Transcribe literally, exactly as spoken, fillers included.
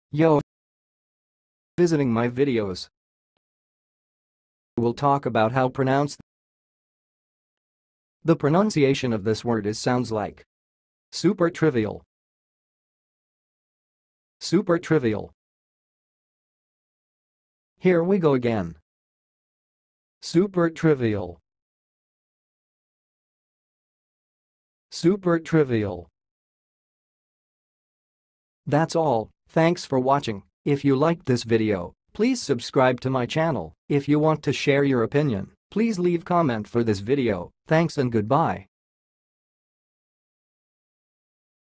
Yo, visiting my videos. We'll talk about how pronounce the pronunciation of this word is sounds like super trivial, super trivial. Here we go again. Super trivial, super trivial. That's all, thanks for watching. If you liked this video, please subscribe to my channel. If you want to share your opinion, please leave comment for this video. Thanks and goodbye.